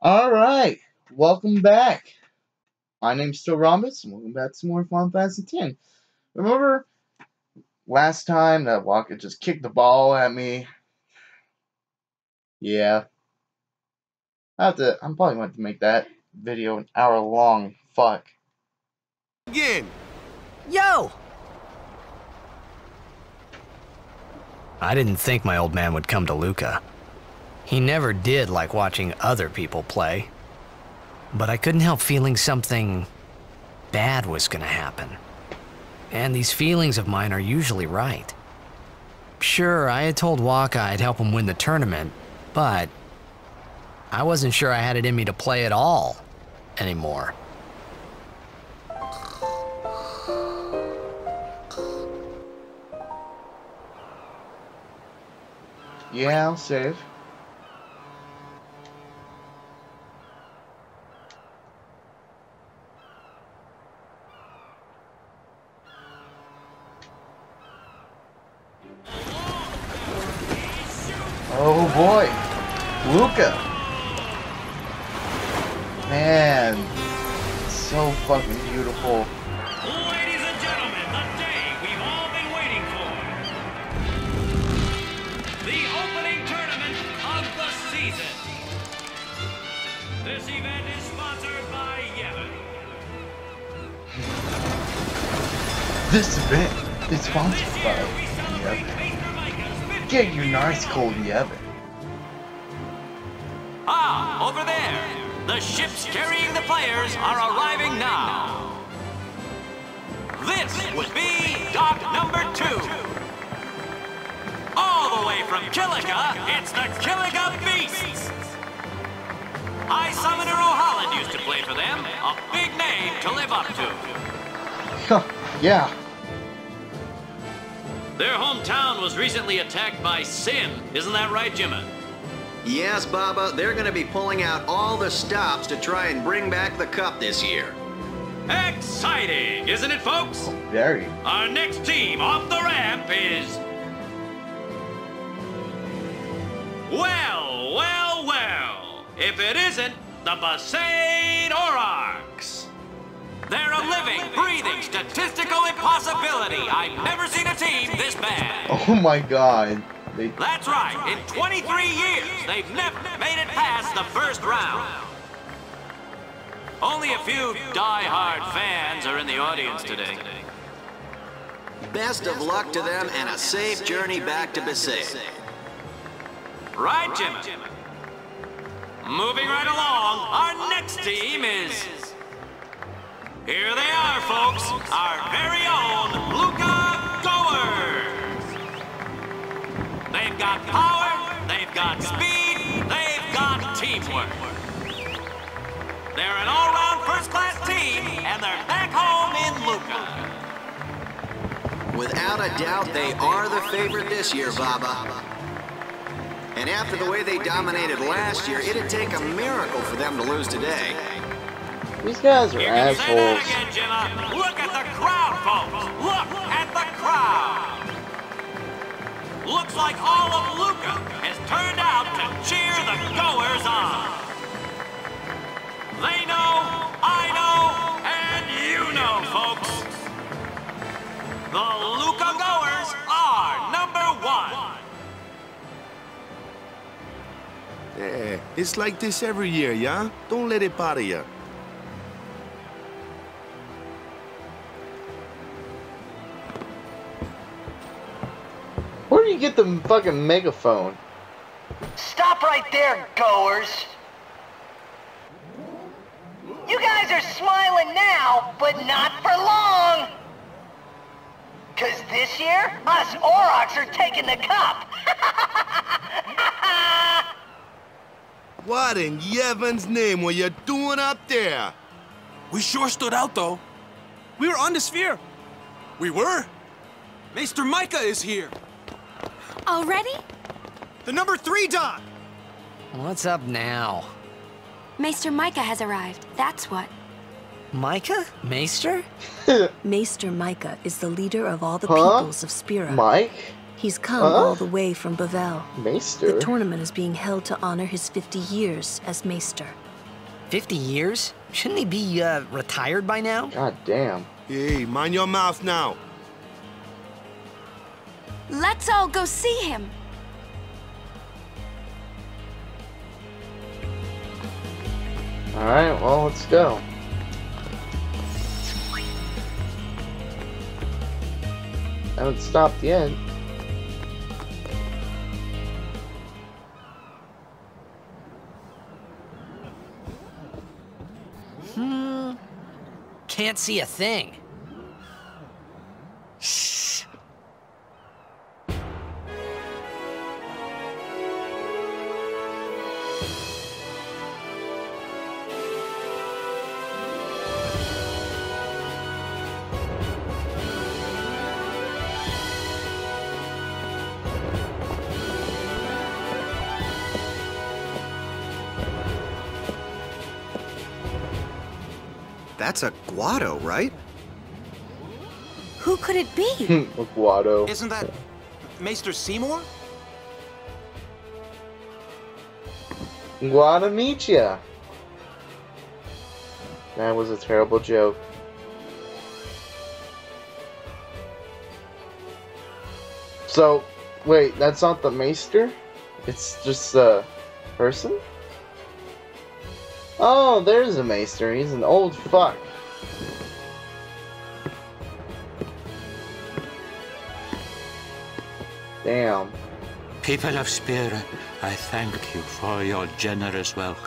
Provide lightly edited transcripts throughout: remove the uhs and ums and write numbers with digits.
Alright, welcome back. My name's still Rhombus, and welcome back to some more Final Fantasy X. Remember last time that Waka just kicked the ball at me? Yeah. I'm probably going to make that video an hour long. Fuck. Again. Yo! I didn't think my old man would come to Luca. He never did like watching other people play. But I couldn't help feeling something bad was gonna happen. And these feelings of mine are usually right. Sure, I had told Waka I'd help him win the tournament, but I wasn't sure I had it in me to play at all anymore. Yeah, I'll save. Oh boy, Luca. Man, it's so fucking beautiful. Ladies and gentlemen, the day we've all been waiting for. The opening tournament of the season. This event is sponsored by Yevon. This event is sponsored by Yevon. Get your nice cold Yevon. Ah, over there. The ships carrying the players are arriving now. This would be dock number 2. All the way from Kilika, it's the Kilika Beasts. High Summoner O'Holland used to play for them. A big name to live up to. Yeah. Their hometown was recently attacked by Sin. Isn't that right, Jimmy? Yes, Baba, they're going to be pulling out all the stops to try and bring back the cup this year. Exciting, isn't it, folks? Very. Our next team off the ramp is... Well. If it isn't, the Besaid Aurochs. They're a living, breathing, statistical impossibility. I've never seen a team this bad. Oh my god. That's right. In 23 years, they've never made it past the first round. Only a few die-hard fans are in the audience today. Best of luck to them and a safe journey back to Besaid. Right, Jimmy? Moving right along, our next team is... Here they are, folks. Our very own Luca Goers. They've got power, they've got speed, they've got teamwork. They're an all-round first-class team, and they're back home in Luca. Without a doubt, they are the favorite this year, Baba. And after the way they dominated last year, it'd take a miracle for them to lose today. These guys are You can say that assholes. again, Jimmy. Look at the crowd, folks. Look at the crowd. Looks like all of Luca has turned out to cheer the Goers on. They know, I know, and you know, folks. The Luca Goers are #1. Yeah, it's like this every year, yeah? Don't let it bother you. Where do you get the fucking megaphone? Stop right there, goers! You guys are smiling now, but not for long! 'Cause this year, us Aurochs are taking the cup! What in Yevon's name were you doing up there? We sure stood out, though. We were on the sphere. We were? Maester Micah is here. Already? The number 3 dock. What's up now? Maester Micah has arrived, that's what. Micah? Maester? Maester Micah is the leader of all the Huh? peoples of Spira. Mike? He's come Huh? all the way from Bavel. Maester? The tournament is being held to honor his 50 years as Maester. 50 years? Shouldn't he be, retired by now? God damn. Hey, mind your mouth now. Let's all go see him. Alright, well, let's go. I haven't stopped yet. Can't see a thing. Shh. That's a Guado, right? Who could it be? Guado. Isn't that Maester Seymour? Guadamicia. That was a terrible joke. So, wait, that's not the Maester? It's just a person? Oh, there's a Maester. He's an old fuck. Damn. People of Spira, I thank you for your generous welcome.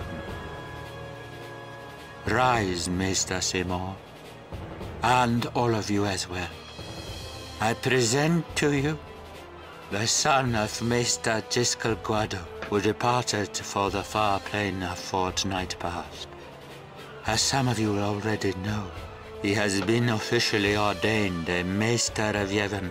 Rise, Maester Seymour, and all of you as well. I present to you the son of Maester Jyscal Guado, who departed for the far plain a fortnight past. As some of you already know, he has been officially ordained a Maester of Yevon.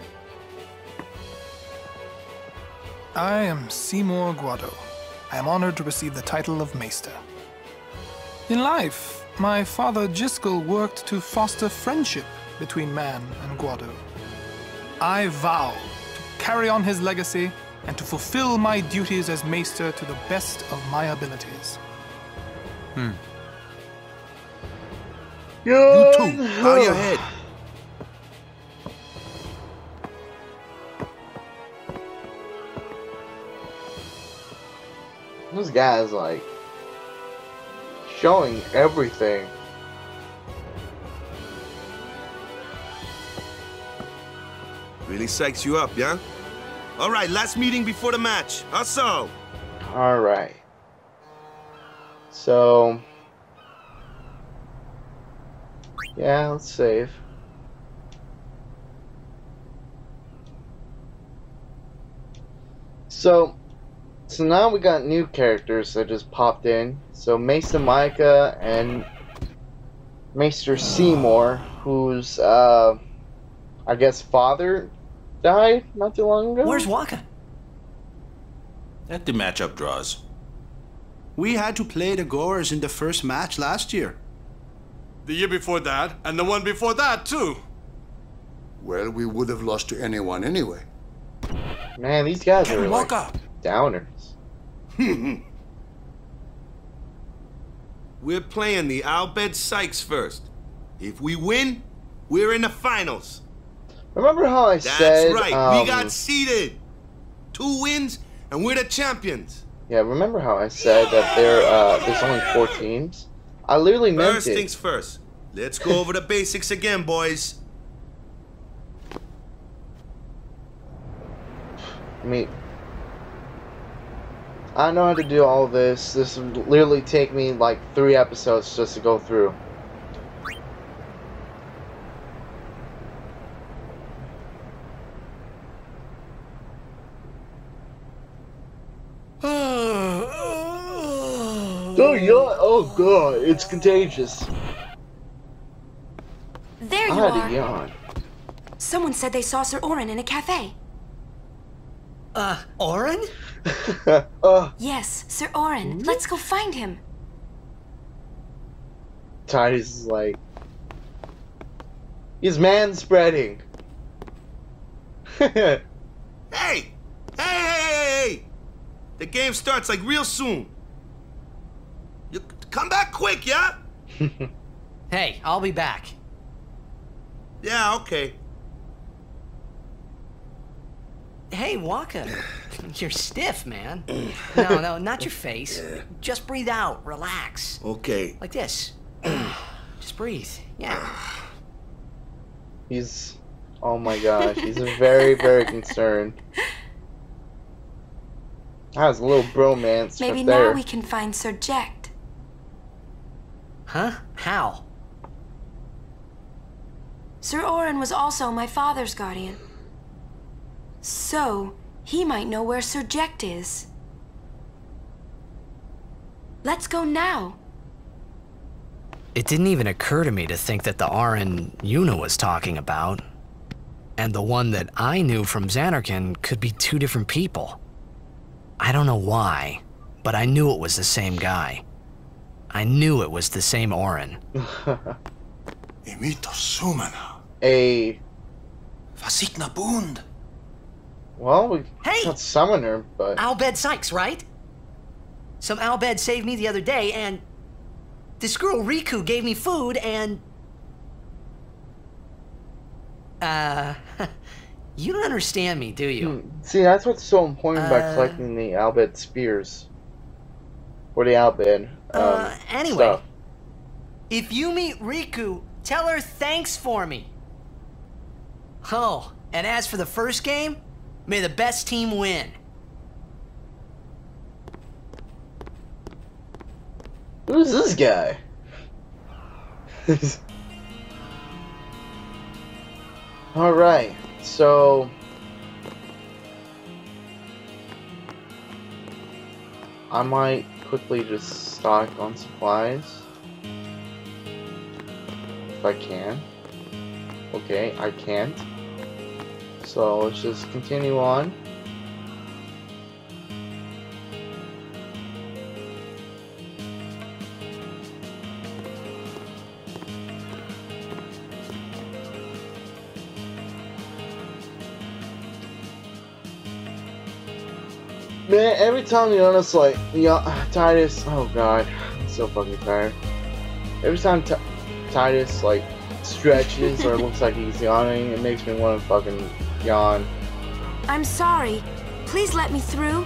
I am Seymour Guado. I am honored to receive the title of Maester. In life, my father Jyscal worked to foster friendship between man and Guado. I vow to carry on his legacy and to fulfill my duties as Maester to the best of my abilities. You too. Bow your head. This guy's like showing everything. Really psychs you up, yeah? All right, last meeting before the match. Also. All right. So, yeah, let's save. So now we got new characters that just popped in. So Maester Micah and Maester Seymour, whose I guess father died not too long ago. Where's Wakka? Let the matchup draws. We had to play the Goers in the first match last year. The year before that, and the one before that, too. Well, we would have lost to anyone anyway. Man, these guys are like Wakka. downers. We're playing the Al Bhed Sykes first. If we win, we're in the finals. Remember how I said... That's right, we got seeded. 2 wins, and we're the champions. Yeah, remember how I said that there's only 4 teams? I literally meant First it. things first. Let's go over the basics again, boys. I mean, I know how to do all this. This would literally take me like 3 episodes just to go through. Oh yeah! Oh god, it's contagious. There you I had are. to yawn. Someone said they saw Sir Orin in a cafe. Orin? Yes, Sir Orin. Let's go find him. Titus is like... He's man-spreading. Hey! Hey! The game starts like real soon. You come back quick, yeah? Hey, I'll be back. Yeah, okay. Hey, Waka. You're stiff, man. No, not your face. Just breathe out. Relax. Okay. Like this. Just breathe. Yeah. He's... Oh my gosh, he's very, very concerned. That was a little bromance Maybe right there. now we can find Sir Jecht. Huh? How? Sir Oren was also my father's guardian. So, he might know where Sir Jecht is. Let's go now. It didn't even occur to me to think that the Oren Yuna was talking about, and the one that I knew from Zanarkand could be two different people. I don't know why, but I knew it was the same guy. I knew it was the same Oren. Imito Sumana. Vasikna Bund. Well, we can't summon her, but... Albed Sykes, right? Some Albed saved me the other day, and this girl Riku gave me food, and... You don't understand me, do you? See, that's what's so important about collecting the Albed spears. Or the Albed, anyway, stuff. if you meet Riku, tell her thanks for me. Oh, and as for the first game, may the best team win. Who's this guy? Alright, so... I might quickly just stock on supplies. If I can. Okay, I can't. So let's just continue on. Man, every time you notice, like, Tidus, oh god, I'm so fucking tired. Every time Tidus, like, stretches or looks like he's yawning, it makes me want to fucking yawn. I'm sorry. Please let me through.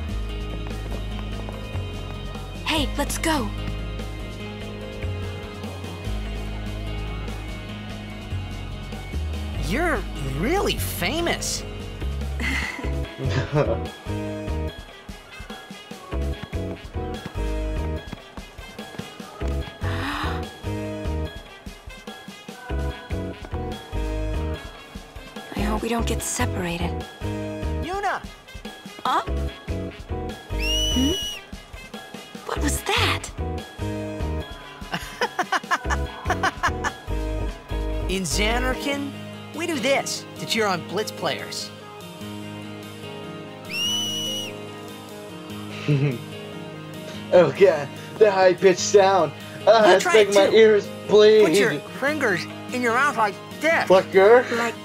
Hey, let's go. You're really famous. I hope we don't get separated. Yuna! Huh? What was that? In Zanarkand, we do this to cheer on Blitz players. Oh god, the high-pitched sound. It's making my ears bleed. Put your fingers in your mouth like this. Flicker? Like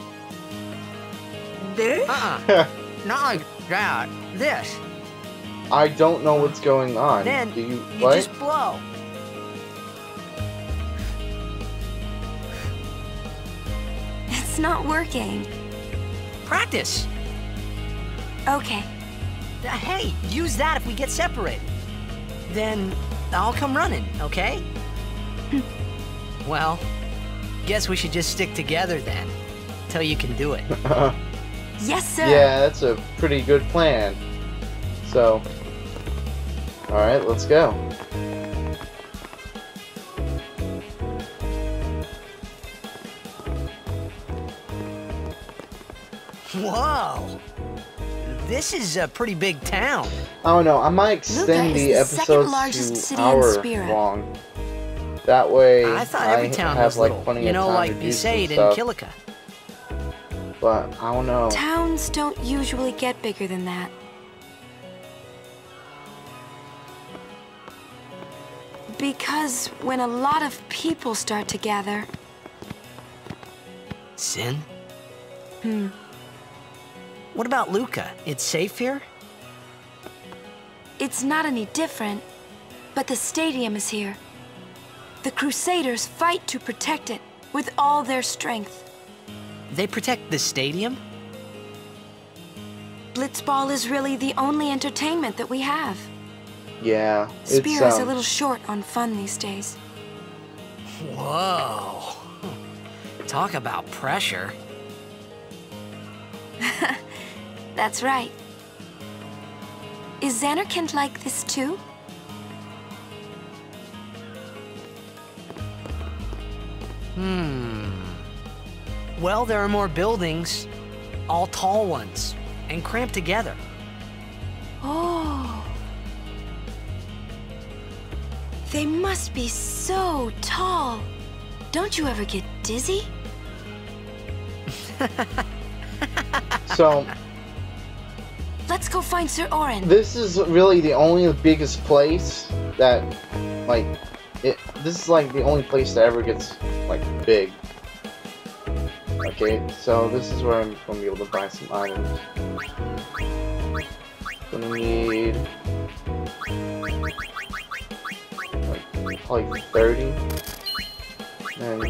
this? Not like that. This. I don't know what's going on. Then do you just blow. It's not working. Practice. Okay. Hey, use that if we get separated. Then I'll come running, okay? Well, guess we should just stick together then, till you can do it. Yes, sir. Yeah, that's a pretty good plan. So, alright, let's go. Whoa! This is a pretty big town. I don't know, I might extend the episodes to hour long. That way, I thought every town have was like little. plenty You of know, time like to do some Besaid and stuff. Kilika. But I don't know. Towns don't usually get bigger than that. Because when a lot of people start to gather... Sin? What about Luca? It's safe here? It's not any different, But the stadium is here. The Crusaders fight to protect it with all their strength. They protect the stadium? Blitzball is really the only entertainment that we have. Yeah, Spear is a little short on fun these days. Whoa. Talk about pressure. That's right. Is Zanarkand like this too? Well, there are more buildings, all tall ones, and cramped together. Oh. They must be so tall. Don't you ever get dizzy? So... Let's go find Sir Orin. This is really the only biggest place that, like, this is like the only place that ever gets, like, big. Okay, so this is where I'm gonna be able to buy some items. Gonna need, like, probably 30. And,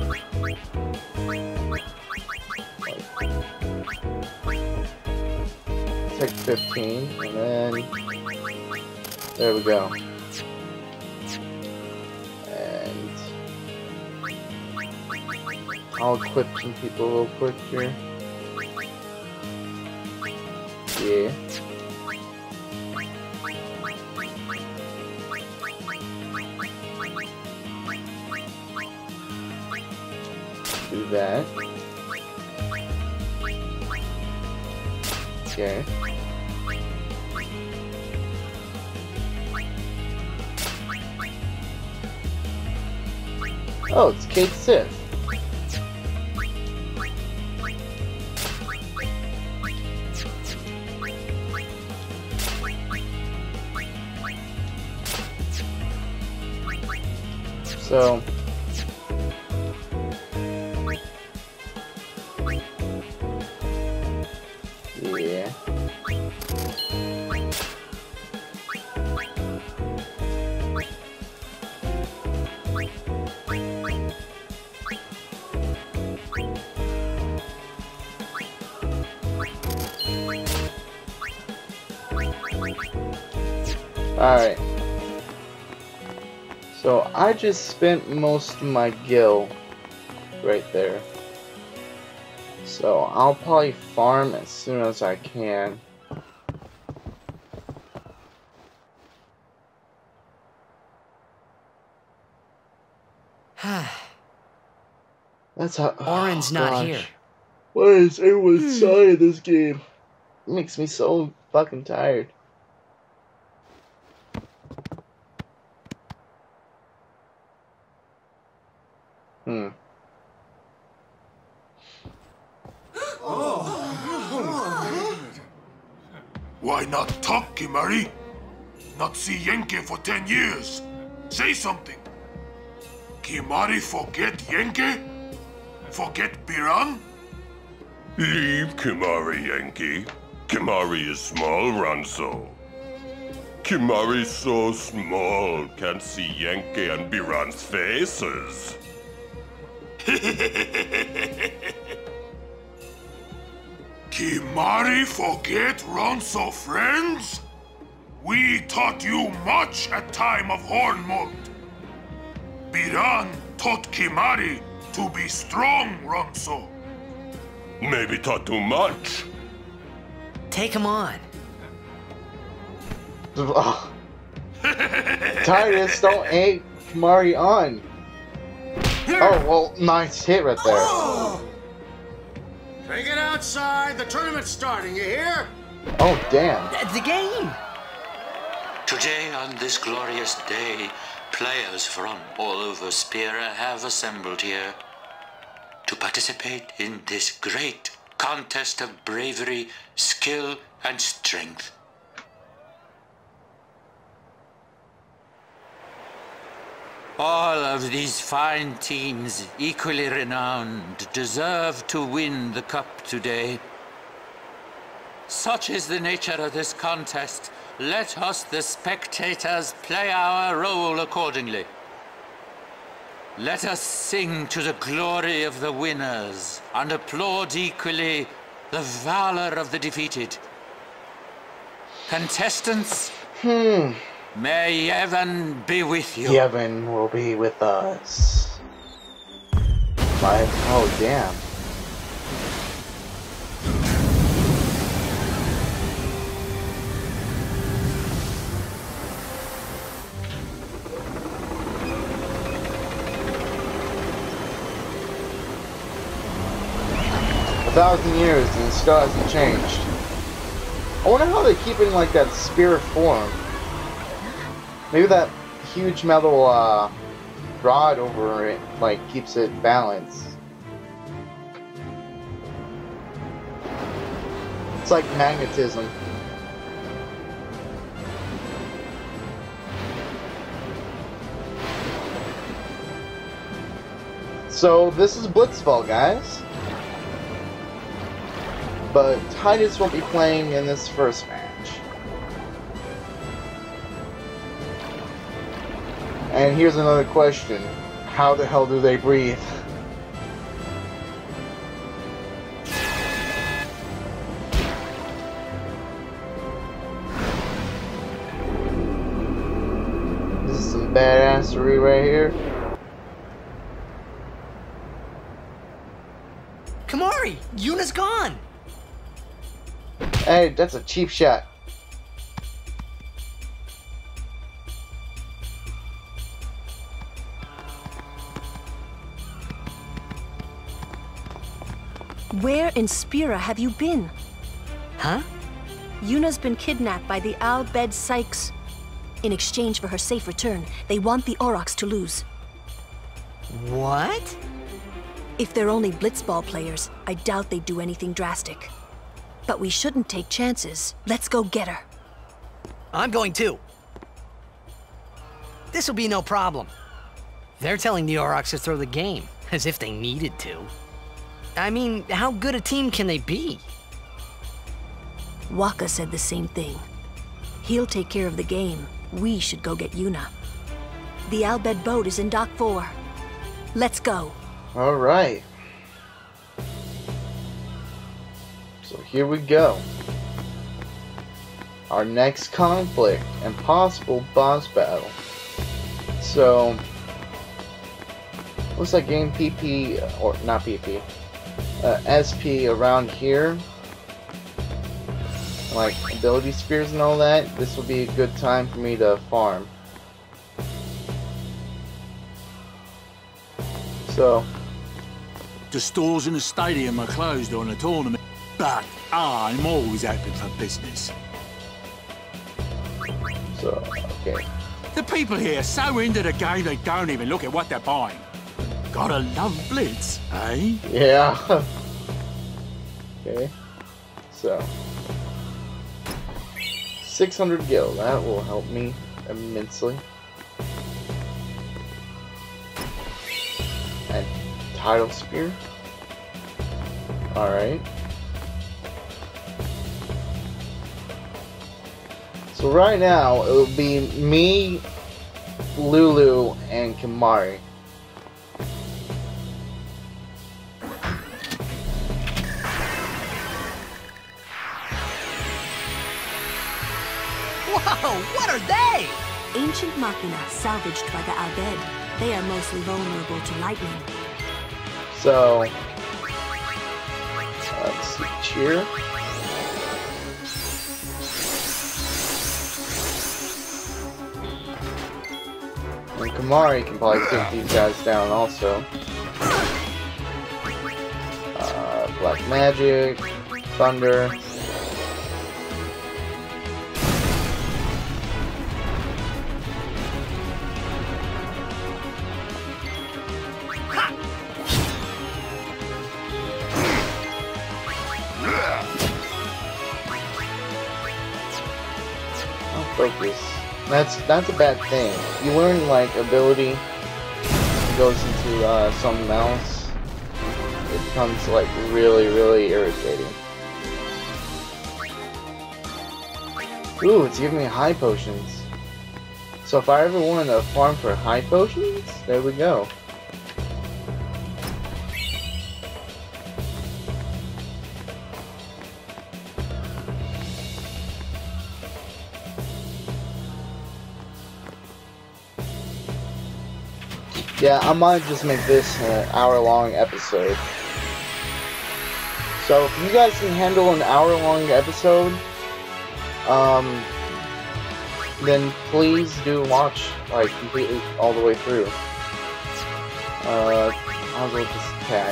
take 15, and then there we go. And I'll equip some people real quick here. Yeah. Do that. Okay. Oh, it's Cait Sith. So... yeah. Alright. So I just spent most of my gil right there. So I'll probably farm as soon as I can. That's how. Orin's not here. Why is everyone sorry in this game? It makes me so fucking tired. Why not talk, Kimari? Not see Yenke for 10 years. Say something. Kimari forget Yenke? Forget Biran? Leave Kimari, Yenke. Kimari is small, Ronso. Kimari so small, can't see Yenke and Biran's faces. Kimari forget Ronso friends? We taught you much at time of Hornmold. Biran taught Kimari to be strong, Ronso. Maybe taught too much. Take him on. Titus, don't egg Kimari on. Oh, well, nice hit right there. Take it outside. The tournament's starting, you hear? Oh, damn. The game! Today, on this glorious day, players from all over Spira have assembled here to participate in this great contest of bravery, skill, and strength. All of these fine teams, equally renowned, deserve to win the cup today. Such is the nature of this contest, let us, the spectators, play our role accordingly. Let us sing to the glory of the winners and applaud equally the valor of the defeated. Contestants, may Yevon be with you. Yevon will be with us. Oh, damn. A 1,000 years and it still hasn't changed. I wonder how they're keeping like that spirit form. Maybe that huge metal rod over it like keeps it balanced. It's like magnetism. So this is Blitzball, guys. But Tidus won't be playing in this first match. And here's another question. How the hell do they breathe? This is some badassery right here. Kimahri! Yuna's gone! Hey, that's a cheap shot. Where in Spira have you been? Huh? Yuna's been kidnapped by the Al Bhed Sykes. In exchange for her safe return, they want the Aurochs to lose. What? If they're only Blitzball players, I doubt they'd do anything drastic. But we shouldn't take chances. Let's go get her. I'm going too. This'll be no problem. They're telling the Aurochs to throw the game, as if they needed to. I mean, how good a team can they be? Wakka said the same thing. He'll take care of the game. We should go get Yuna. The Al Bhed boat is in Dock 4. Let's go. Alright. So here we go. Our next conflict and possible boss battle. So, looks like game PP, or not PP, SP around here. Like ability spears and all that. This will be a good time for me to farm. So, the stores in the stadium are closed on a tournament, but I'm always open for business. So, okay. The people here are so into the game they don't even look at what they're buying. Gotta love Blitz, eh? Yeah. Okay. So, 600 gil. That will help me immensely. And Tidal Spear. Alright. So right now, it will be me, Lulu, and Kimahri. Whoa, what are they? Ancient Machina salvaged by the Al Bhed. They are mostly vulnerable to lightning. So, let's see, cheer. And Kimahri can probably take these guys down also. Black Magic, Thunder. Focus. That's a bad thing. You learn like ability, it goes into something else. It becomes like really irritating. Ooh, it's giving me high potions. So if I ever want to farm for high potions, there we go. Yeah, I might just make this an hour-long episode. So if you guys can handle an hour-long episode, then please do watch like completely all the way through. I'll go with this tag.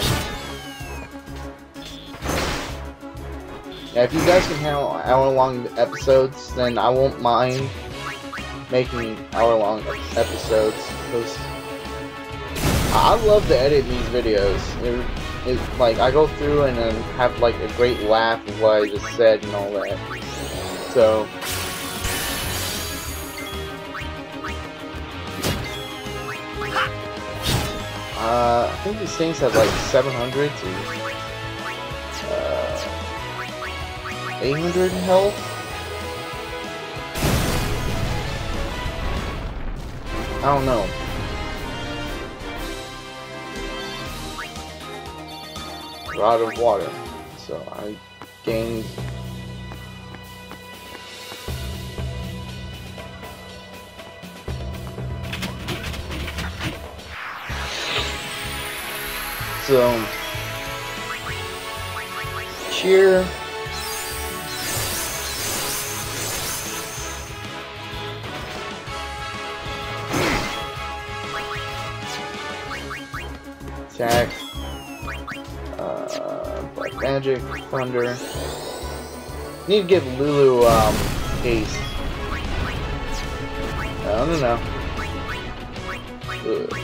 Yeah, if you guys can handle hour-long episodes, then I won't mind making hour-long episodes, because I love to edit these videos. Like, I go through and then have like a great laugh of what I just said and all that. So I think these things have like 700 to 800 health. I don't know. Rod of water. So I gained cheer. Attack. Black magic, thunder. Need to give Lulu haste. I don't know. Ugh.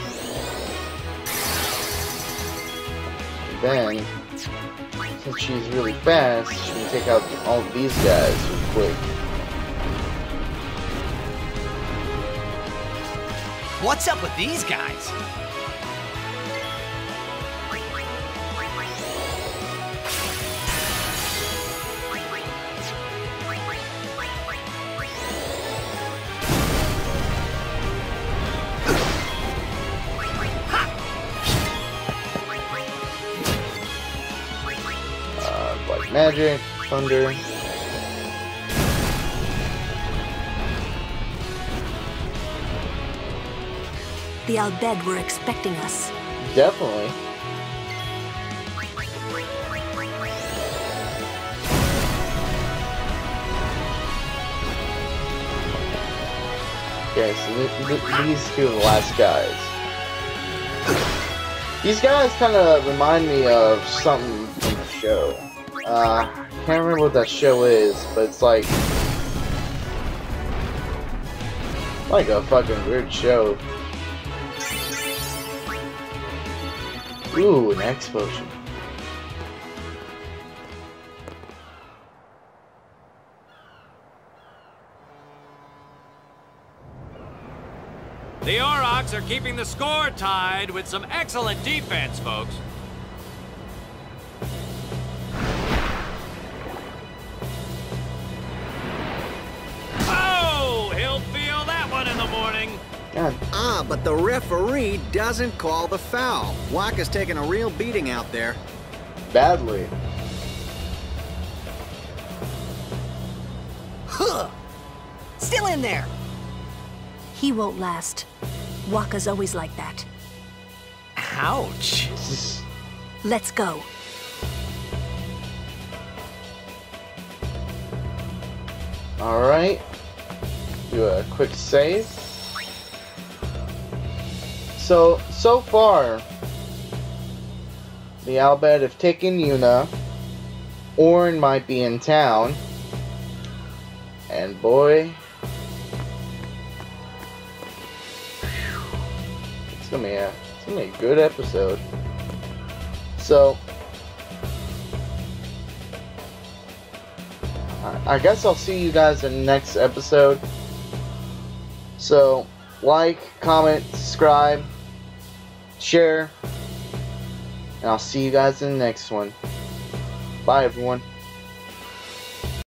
Then, since she's really fast, she can take out all of these guys real quick. What's up with these guys? Magic, thunder. The Al Bhed were expecting us. Definitely. Okay, so these two are the last guys. These guys kind of remind me of something from the show. I can't remember what that show is, but it's like a fucking weird show. Ooh, an X potion. The Aurochs are keeping the score tied with some excellent defense, folks. But the referee doesn't call the foul. Wakka's taking a real beating out there. Badly. Huh! Still in there! He won't last. Wakka's always like that. Ouch. Let's go. Alright. Do a quick save. So far, the Al Bhed have taken Yuna. Auron might be in town. And boy, it's gonna be a good episode. So, I guess I'll see you guys in the next episode. So, like, comment, subscribe, share, and I'll see you guys in the next one. Bye, everyone.